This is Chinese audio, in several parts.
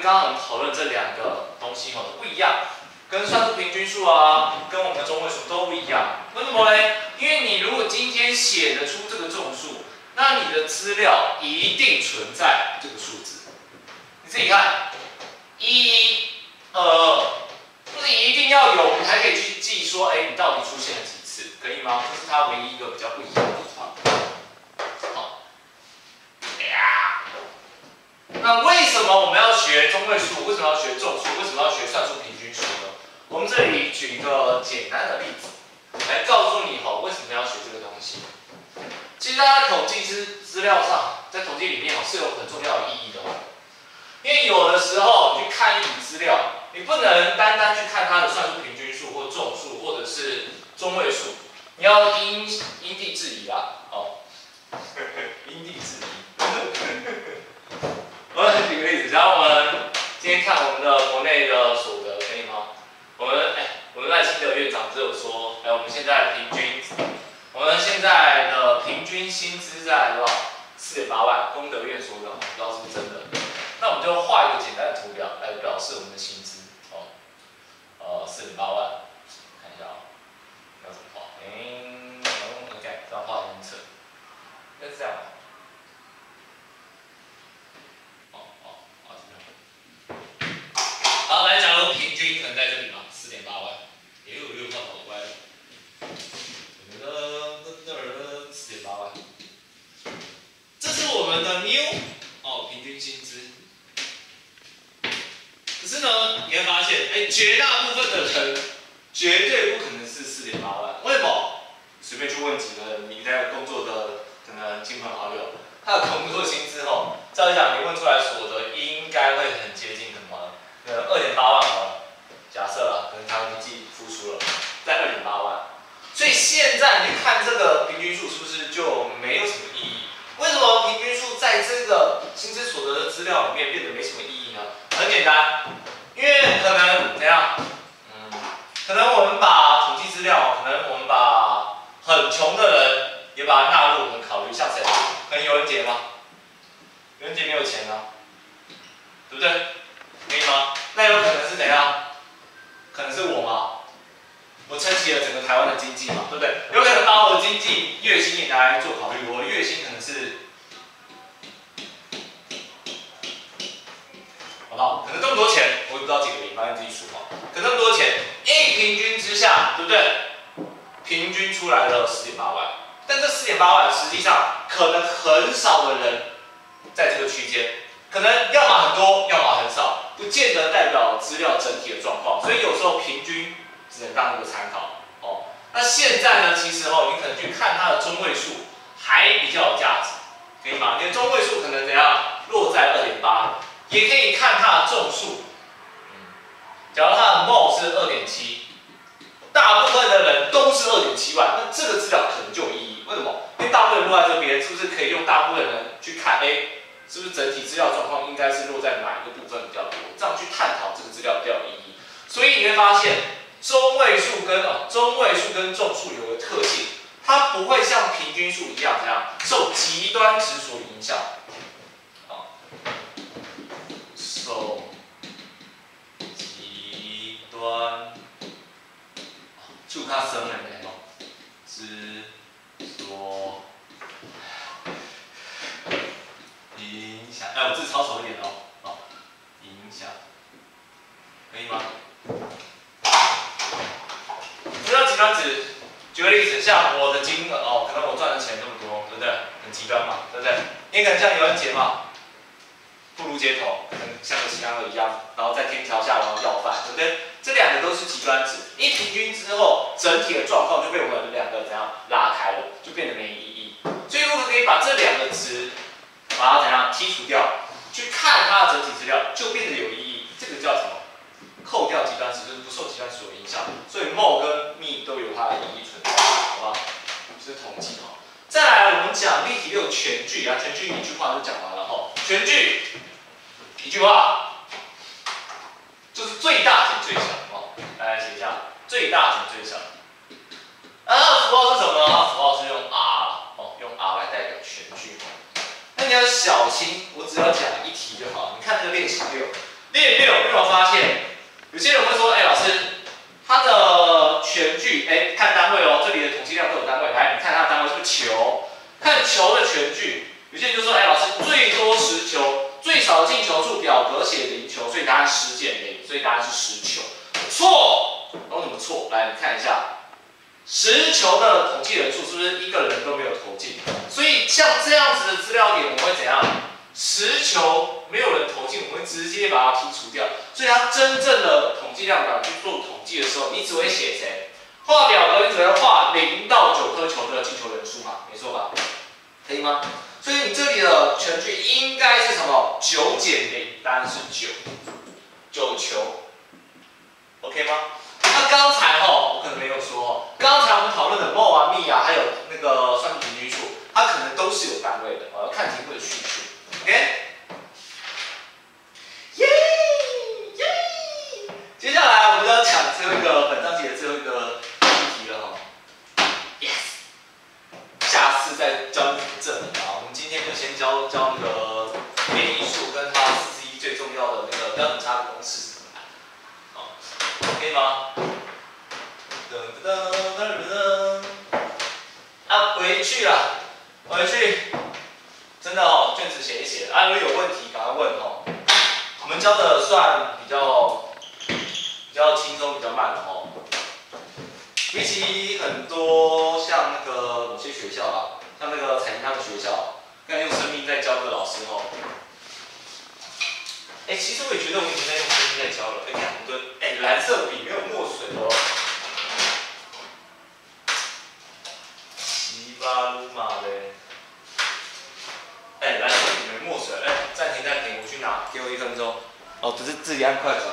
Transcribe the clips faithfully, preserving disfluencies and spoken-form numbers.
刚刚我们讨论这两个东西哦不一样，跟算术平均数啊，跟我们的中位数都不一样。为什么嘞？因为你如果今天写得出这个众数，那你的资料一定存在这个数字。你自己看，一、二，就是一定要有，你才可以去记说，哎，你到底出现了几次，可以吗？这是它唯一一个比较不一样的地方。好，呀，那为什么我们要学中位数？为什么要学众数？为什么要学算术平均数呢？我们这里举一个简单的例子，来告诉你哈，为什么要学这个东西。其实它在统计资资料上，在统计里面哦是有很重要的意义的哦。因为有的时候你去看一笔资料，你不能单单去看它的算术平均数或众数或者是中位数，你要因因地制宜啦，哦，因地制宜。我们举个例子，假如我们今天看我们的国内的所得，可以吗？我们哎，我们赖清德院长只有说，哎，我们现在平均，我们现在的平均薪资在多少？四点八万，功德院说的，不知道是不是真的？那我们就画一个简单的图表来表示我们的薪资哦，呃，四点八万，看一下哦，要怎么画？嗯 ，OK， 这样画很扯，应该是这样吧？哦哦，画这样。好，来，假如平均可能在这里嘛，四点八万，也有六号跑歪了，四点八万，这是我们的 new 哦，平均薪资。可是呢，你会发现，哎，绝大部分的人绝对不可能是四点八万。为什么？随便去问几个你在工作的可能亲朋好友，他的工作薪资吼，照理讲你问出来所得应该会很接近什么？呃，二点八万好了，假设了，可能他们记付出了在二点八万。所以现在你去看这个平均数是不是就没有什么意义？为什么平均数在这个薪资所得的资料里面变得没什么意义呢？很简单，因为可能怎样？嗯，可能我们把统计资料，可能我们把很穷的人也把它纳入我们考虑，像谁？可能尤文杰吗？尤文杰没有钱啊，对不对？可以吗？那有可能是怎样？可能是我吗？我撑起了整个台湾的经济嘛，对不对？有可能把我的经济月薪也拿来做考虑，我的月薪可能是。好不好？可能这么多钱，我也不知道几个零，反正自己数哈。可那么多钱 ，A 平均之下，对不对？平均出来了四点八万，但这四点八万实际上可能很少的人在这个区间，可能要么很多，要么很少，不见得代表资料整体的状况，所以有时候平均只能当一个参考哦。那现在呢，其实哦，你可能去看它的中位数还比较有价值，可以吗？你的中位数可能怎样落在二点八。也可以看它的众数，嗯，假如它的 mol 是二点七，大部分的人都是二点七万，那这个资料可能就有意义。为什么？因为大部分人落在这边，是不是可以用大部分人去看？哎，是不是整体资料状况应该是落在哪一个部分比较多？这样去探讨这个资料比较有意义。所以你会发现，中位数跟啊中位数跟众数有个特性，它不会像平均数一样这样受极端值所影响。受极端，就它生了没有？之所影响，哎，我字抄手一点哦，哦，影响，可以吗？知道极端值，举个例子，像我的金额哦，可能我赚的钱那么多，对不对？很极端嘛，对不对？你可能像尤文杰嘛。步入街头，可能像个其他的一样，然后在天桥下然后要饭，对不对？这两个都是极端值，一平均之后，整体的状况就被我们两个怎样拉开了，就变得没意义。所以如果可以把这两个值，把它怎样剔除掉，去看它的整体资料，就变得有意义。这个叫什么？扣掉极端值，就是不受极端值所影响。所以 mol 跟 me 都有它的意义存在，好不好？这是统计哈。再来，我们讲例题六全句啊，全句一句话就讲完了哈。全句。一句话，就是最大减最小哦。来写一下，最大减最小。啊，它的符号是什么呢？它的符号是用 R 哦，用 R 来代表全句。那你要小心，我只要讲一题就好。你看这个练习六，练有发现，有些人会说，哎、欸，老师，它的全句，哎、欸，看单位哦，这里的统计量都有单位，来，你看它的单位是不是球？看球的全句，有些人就说，哎、欸，老师，最多十球，最少的进球数，表格写零球，所以答案十减零，所以答案是十球。错，为什么错？来，你看一下。十球的统计人数是不是一个人都没有投进？所以像这样子的资料点，我们会怎样？十球没有人投进，我们会直接把它剔除掉。所以它真正的统计量表去做统计的时候，你只会写谁？画表格你只会画零到九颗球的进球人数嘛？没错吧？可以吗？所以你这里的全句应该是什么？九减零，答案是九，九球 ，OK 吗？那刚才哈，我可能没有说，刚才我们讨论的 mol 啊、密啊，还有那个算术平均数，它可能都是有单位的，我要看题目的叙述 ，OK？ 耶耶！接下来我们要讲最后一个本章节的最后一个议题了哈 ，yes！ 下次再教你怎么证明啊，我们今天就先教教那个变异数跟它四十一最重要的那个标准差的公式。可以吗？噔噔噔噔噔！啊，回去了，回去，真的哦，卷子写一写。啊，如果有问题赶快问哦。我们教的算比较比较轻松，比较慢的哦。比起很多像那个某些学校啦，像那个彩铃他们学校，刚用生命在教的老师哦。哎、欸，其实我也觉得我已经在用生命在教了。哎、欸，看我的，哎、欸，蓝色笔没有墨水哦。奇巴鲁马嘞。哎、欸，蓝色笔没墨水。哎、欸，暂停暂停，我去拿，给我一分钟。哦，不是自己按快转。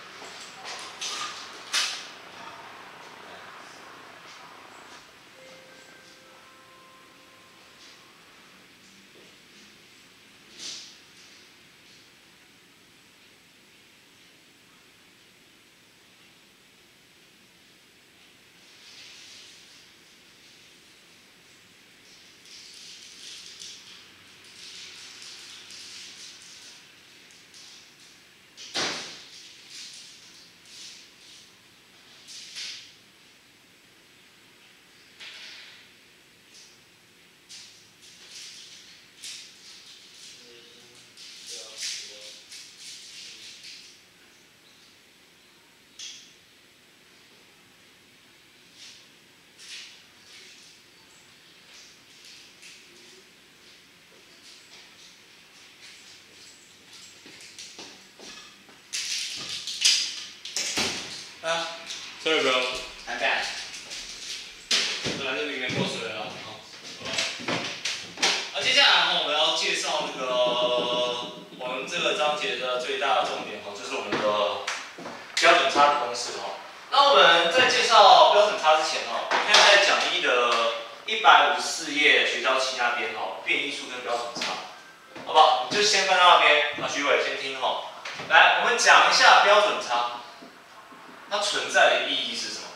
啊 ，Sorry bro, I'm back。蓝色笔没墨水了，好，那接下来呢，我们要介绍那个我们这个章节的最大的重点哦，就是我们的标准差的公式哦。那我们在介绍标准差之前哦，你看在讲义的一百五十四页学教七那边哦，变异数跟标准差，好不好？你就先翻到那边，啊，徐伟先听哦。来，我们讲一下标准差。它存在的意义是什么？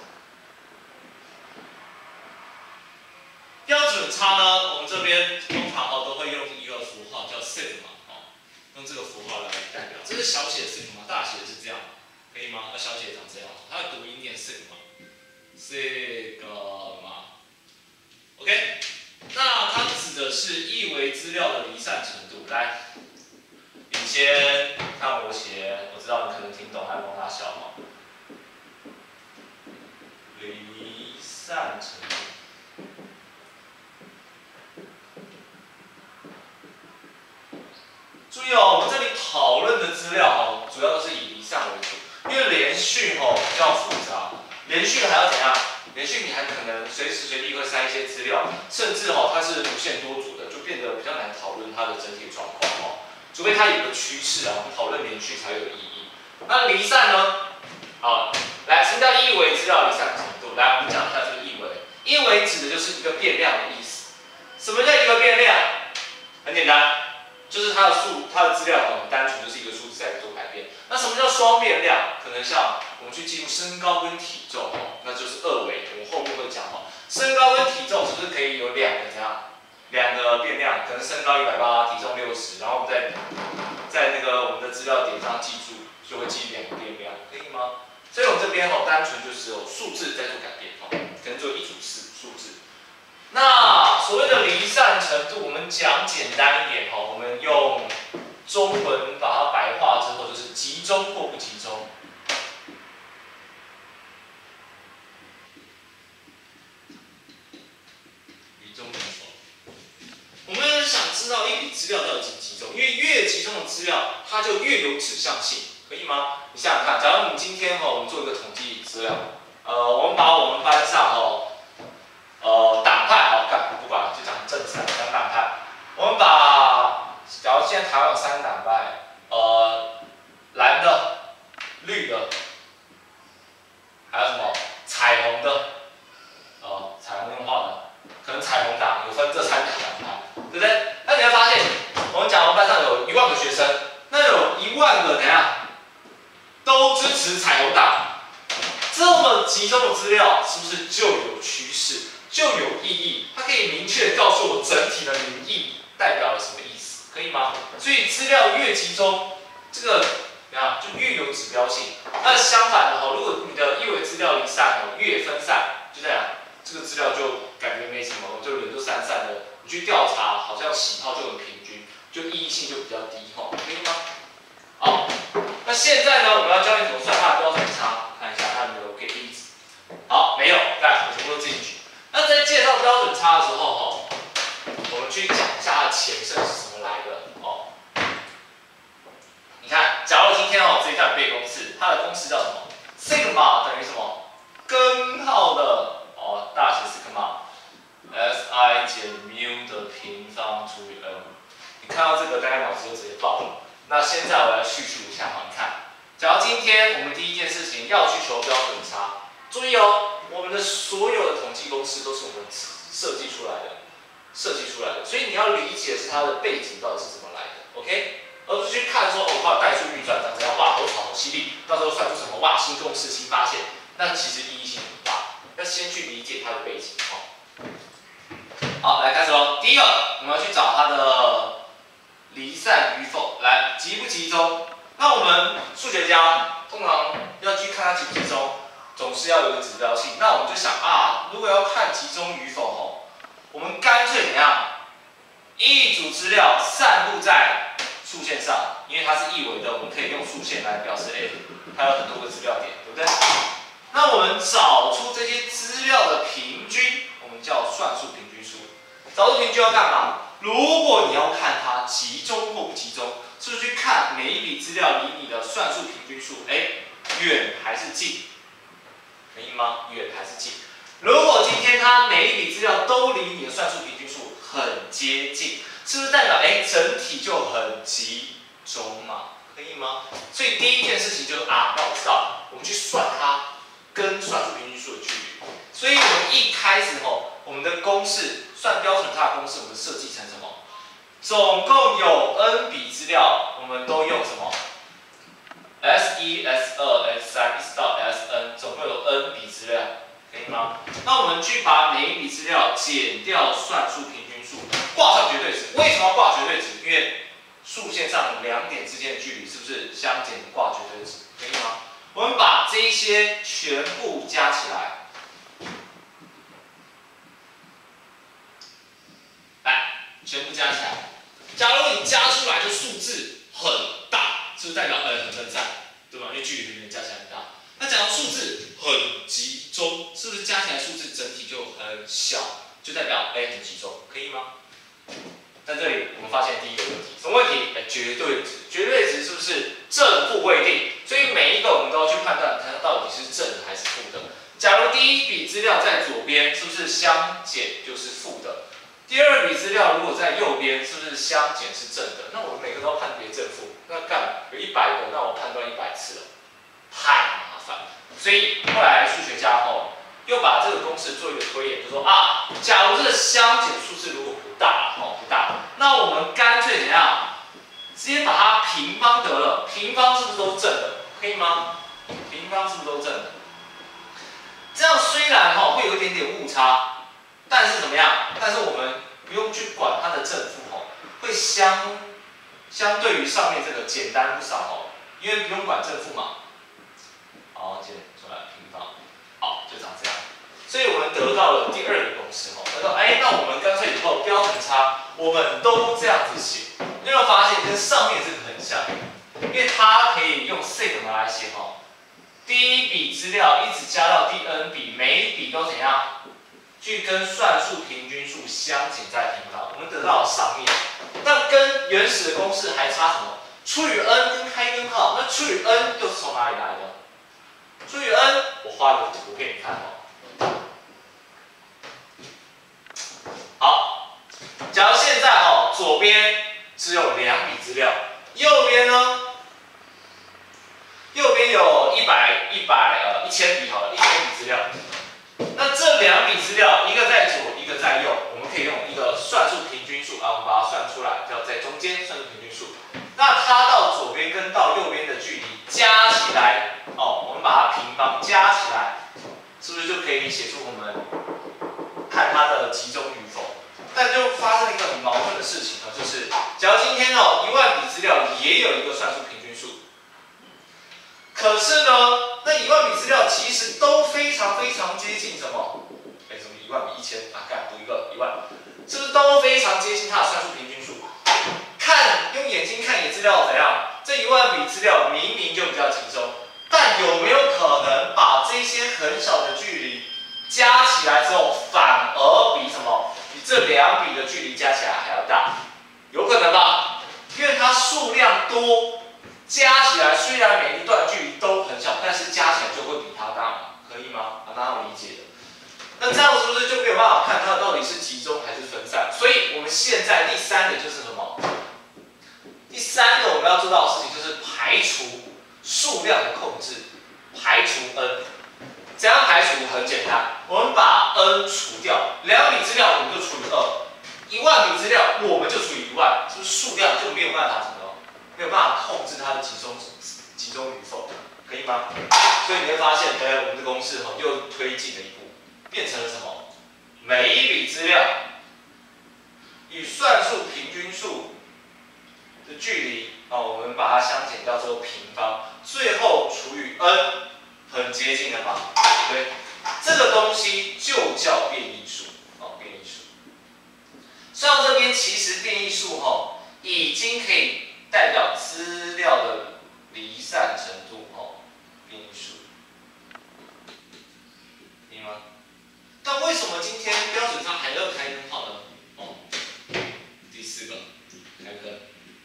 标准差呢，我们这边通常哦都会用一个符号叫 sigma 哦，用这个符号来代表。这是小写的 sigma， 大写的是这样，可以吗？那小写长这样，它的读音念 sigma，sigma。OK， 那它指的是一维资料的离散程度。来，你先看我写，我知道你可能听懂，还帮他笑哦。离散程度。注意哦，我们这里讨论的资料哦，主要都是以离散为主，因为连续哦比较复杂，连续还要怎样？连续你还可能随时随地会塞一些资料，甚至哦它是无限多组的，就变得比较难讨论它的整体状况哦。除非它有个趋势啊，我们讨论连续才有意义。那离散呢？好，来，什么叫一维资料离散程度？来，我们讲一下这个一维。一维指的就是一个变量的意思。什么叫一个变量？很简单，就是它的数，它的资料很单纯，就是一个数字在做改变。那什么叫双变量？可能像我们去记录身高跟体重哦，那就是二维。我们后面会讲哦，身高跟体重是不是可以有两个这样两个变量，可能身高一百八，体重六十，然后我们在在那个我们的资料点上记住，就会记两个变量，可以吗？所以我们这边哦，单纯就只有数字在做改变哦，可能只有一组数数字。那所谓的离散程度，我们讲简单一点哦，我们用中文把它白话之后，就是集中或不集中。集中集中。我们想知道一笔资料到底集不集中，因为越集中的资料，它就越有指向性，可以吗？你想想看，假如我们今天哈，我们做一个统计资料，呃，我们把我们班上哦。呃，党派好，干不管，就讲政治，讲党派。我们把，假如现在台湾有三个党派，呃，蓝的、绿的，还有什么彩虹的，呃，彩虹用画的，可能彩虹党有分这三个党派，对不对？那你会发现，我们讲我们班上有一万个学生，那有一万个怎样，都支持彩虹党。这么集中的资料，是不是就有趋势？就有意义，它可以明确地告诉我整体的民意代表了什么意思，可以吗？所以资料越集中，这个怎样就越有指标性。那相反的哈，如果你的一维资料离散哦，越分散，就这样，这个资料就感觉没什么，就人就散散的。你去调查，好像喜好就很平均，就意义性就比较低哈，可以吗？好，那现在呢，我们要教你怎么算它的标准差，看一下它有没有给例子。好，没有，来，我全部都自己举。那在介绍标准差的时候，哈，我们去讲一下它的前身是怎么来的哦。你看，假如今天哦，直接叫你背公式，它的公式叫什么 ？sigma 等于什么？根号的哦，大写 sigma，si 减 mu 的平方除以 n。你看到这个，大家脑子就直接爆了。那现在我来叙述一下哈，你看，假如今天我们第一件事情要去求标准差，注意哦。我们的所有的统计公式都是我们设计出来的，设计出来的，所以你要理解是它的背景到底是怎么来的 ，OK？ 而不是去看说哦，它的代数运算长这样，哇，好吵好犀利，到时候算出什么哇新公式新发现，那其实意义性不大，要先去理解它的背景哦。好，来开始喽。第一个，我们要去找它的离散与否，来集不集中？那我们数学家通常要去看它集不集中。总是要有个指标性，那我们就想啊，如果要看集中与否吼，我们干脆怎样？一组资料散布在数线上，因为它是一维的，我们可以用数线来表示，哎，它有很多个资料点，对不对？那我们找出这些资料的平均，我们叫算术平均数。找出平均要干嘛？如果你要看它集中或不集中，是不是去看每一笔资料离你的算术平均数，哎，远还是近？可以吗？远还是近？如果今天它每一笔资料都离你的算术平均数很接近，是不是代表哎整体就很集中嘛？可以吗？所以第一件事情就是啊，那我知道，我们去算它跟算术平均数的距离。所以我们一开始吼，我们的公式算标准差的公式，我们设计成什么？总共有 n 笔资料，我们都用什么？ S 一、S 二、S 三，一直到 S n， 总共有 n 笔资料，可以吗？那我们去把每一笔资料减掉算术平均数，挂上绝对值。为什么要挂绝对值？因为数线上两点之间的距离是不是相减挂绝对值？可以吗？我们把这一些全部加起来，来，全部加起来。假如你加出来的数字很大，是不是代表呃很分散，对吧？因为距离很远，加起来很大。那假如数字很集中，是不是加起来数字整体就很小，就代表哎很集中，可以吗？在这里我们发现第一个问题，什么问题？哎，绝对值，绝对值是不是正负未定？所以每一个我们都要去判断它到底是正的还是负的。假如第一笔资料在左边，是不是相减就是负的？第二笔资料如果在右边，是不是相减是正的？那我们每个都要判别正负，那干有一百个，那我判断一百次了，太麻烦。所以后来数学家吼又把这个公式做一个推演，就说啊，假如这个相减数字如果不大吼不大，那我们干脆怎样？直接把它平方得了，平方是不是都正的？可以吗？平方是不是都正的？这样虽然哈会有一点点误差。但是怎么样？但是我们不用去管它的正负吼，会相相对于上面这个简单不少吼，因为不用管正负嘛。好，接出来平方，好，就长这样。所以我们得到了第二个公式吼，他说，哎，那我们干脆以后标准差我们都这样子写，你有没有发现跟上面这个很像？因为它可以用 sigma 来写吼。第一笔资料一直加到第 n 笔，每一笔都怎样？去跟算术平均数相减在平方。我们得到了上面，那跟原始的公式还差什么？除以 n 跟开根号，那除以 n 又是从哪里来的？除以 n， 我画个图给你看哦。好，假如现在哦，左边只有两笔资料，右边呢？右边有一百、一百呃一千笔好了，一千笔资料。那这两笔资料，一个在左，一个在右，我们可以用一个算术平均数啊，我们把它算出来，叫在中间算术平均数。那它到左边跟到右边的距离加起来，哦，我们把它平方加起来，是不是就可以写出我们看它的集中与否？但就发生一个很矛盾的事情呢，就是假如今天哦一万笔资料也有一个算术平均数。可是呢，那一万笔资料其实都非常非常接近什么？哎，什么一万比一千啊？干读一个一万，是不是都非常接近它的算术平均数？看用眼睛看你资料怎样？这一万笔资料明明就比较集中，但有没有可能把这些很小的距离加起来之后，反而比什么？比这两笔的距离加起来还要大？有可能吧？因为它数量多。加起来虽然每一段距离都很小，但是加起来就会比它大，可以吗？啊，大家理解的。那这样是不是就没有办法看它到底是集中还是分散？所以我们现在第三点就是什么？第三个我们要做到的事情就是排除数量的控制，排除 n。怎样排除？很简单，我们把 n 除掉，两笔资料我们就除以二，一万笔资料我们就除以一万，是不是数量就没有办法怎么？没有办法控制它的集中集中与否，可以吗？所以你会发现，哎，我们的公式哈又推进了一步，变成了什么？每一笔资料与算术平均数的距离啊，我们把它相减掉之后平方，最后除以 n， 很接近了吧？对，这个东西就叫变异数哦，变异数。算到这边，其实变异数哈已经可以。代表资料的离散程度哦，变异数，可以吗？但为什么今天标准差还要开根号呢？哦，第四个开根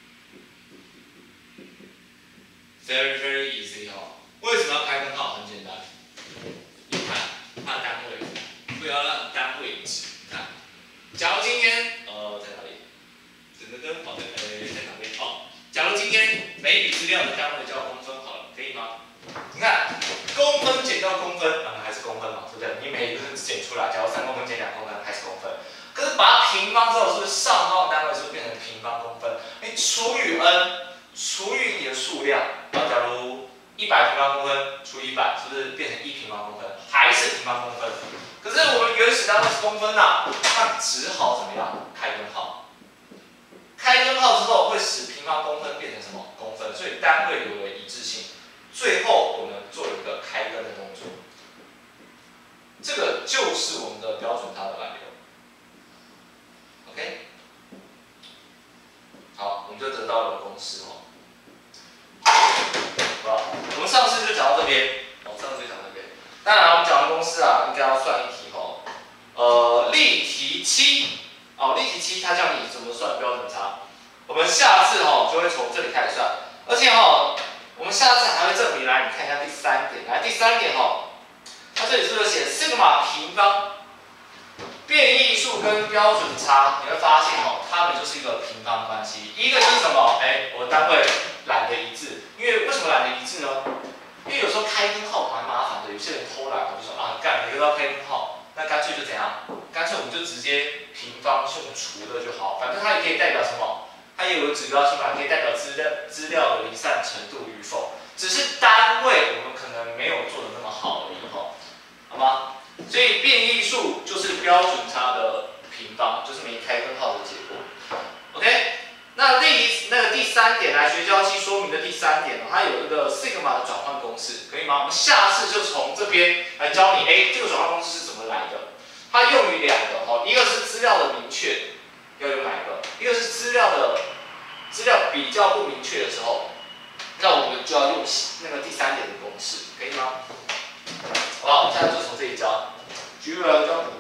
，very very easy 哦。为什么要开根号？很简单，你看它的单位，不要让单位值。看，假如今天呃在哪里？整个根好的呃在哪边？哦。假如今天每笔资料的单位叫公分好了，可以吗？你看，公分减掉公分，啊，还是公分嘛，对不对？你每一个减出来，假如三公分减两公分，还是公分。可是把它平方之后，是不是上方的单位是不是变成平方公分？你除以 n， 除以你的数量，然后假如一百平方公分除以一百，是不是变成一平方公分？还是平方公分？可是我们原始单位是公分呐、啊，那只好怎么样？开根号。开根号之后会使平方公分变成什么公分，所以单位有了一致性。最后我们做一个开根的动作，这个就是我们的标准差的来源。OK， 好，我们就得到了公式哦。好，我们上次就讲到这边，哦，上次就讲到这边。当然，我们讲完公式啊，应该要算一题哦。呃，例题七。哦，例题七它叫你怎么算标准差，我们下次哦就会从这里开始算，而且哦，我们下次还会证明来，你看一下第三点，来第三点哦，它这里是不是写 sigma 平方变异数跟标准差？你会发现哦，它们就是一个平方关系，一个就是什么？哎，我单位懒得一致，因为为什么懒得一致呢？因为有时候开根号蛮麻烦的，有些人偷懒，我就说啊，干每个都要开根号。那干脆就怎样？干脆我们就直接平方用除的就好，反正它也可以代表什么？它也有个指标性嘛，可以代表资料资料的离散程度与否。只是单位我们可能没有做的那么好而已吼，好吗？所以变异数就是标准差的平方，就是没开根式，可以吗？我们下次就从这边来教你，哎，这个转换公式是怎么来的？它用于两个哈，一个是资料的明确，要用哪一个？一个是资料的资料比较不明确的时候，那我们就要用那个第三点的公式，可以吗？好不好？现在就从这里教，举个来教。